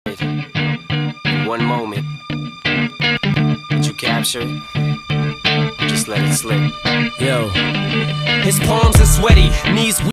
in one moment. Did you capture it? Just let it slip. Yo, his palms are sweaty, knees weak.